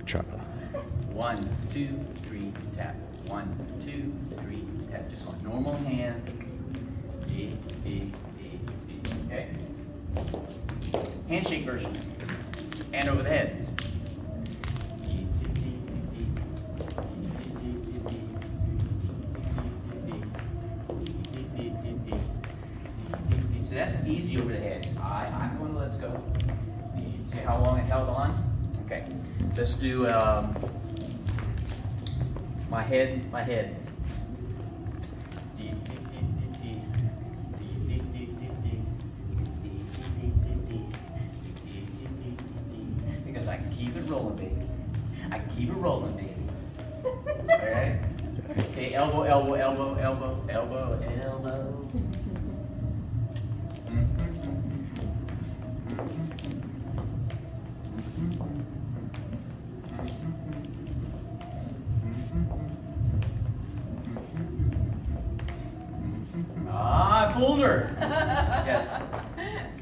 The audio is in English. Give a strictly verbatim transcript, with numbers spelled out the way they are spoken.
bachata. One, two, three, tap. One, two, three, tap. Just one normal hand. D, D, D, D. Okay? Handshake version. Hand over the head. So that's easy over the head. I, I'm going to let's go. See how long it held on? Okay. Let's do um, my head, my head. Because I can keep it rolling, baby. I can keep it rolling, baby. All right? Okay, elbow, elbow, elbow, elbow, elbow, elbow. Ah, I fooled her. Yes.